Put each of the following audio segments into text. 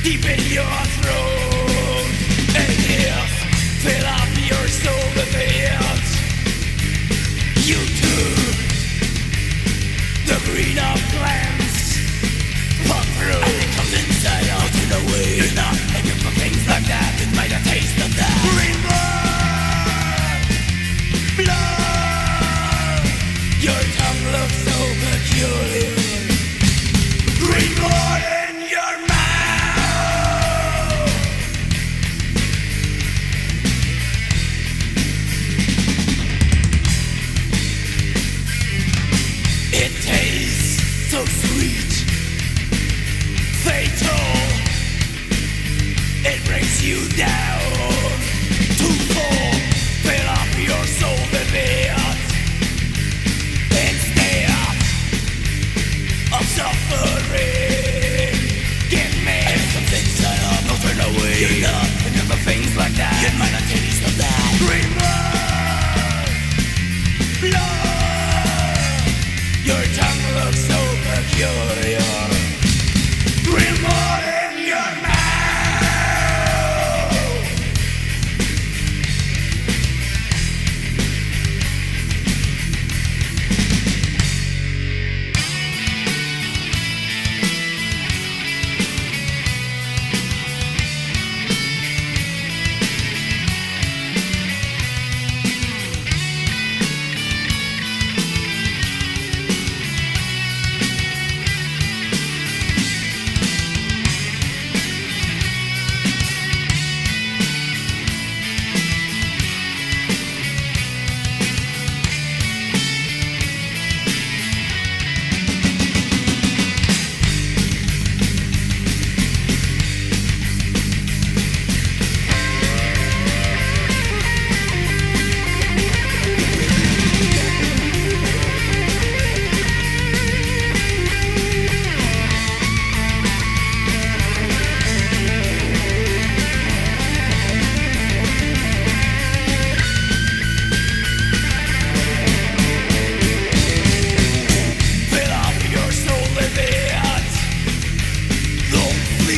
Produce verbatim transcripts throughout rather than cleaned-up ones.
deep in your throat. And yes, fill up your soul with it. You too, the green of plants pop through, and it comes inside out in a way. You're not looking for things like that. It might have taste of that. Green blood, blood. Your tongue looks so peculiar. Green blood in your mouth. It tastes so sweet, fatal. It brings you down to fall. Fill up your soul with it instead of suffering. Give me something inside of, no turn away. You're not looking for things like that. You might not taste of that. Green blood, blood. Your tongue looks so peculiar. Green blood in your mouth.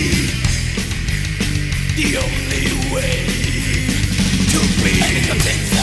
The only way to be.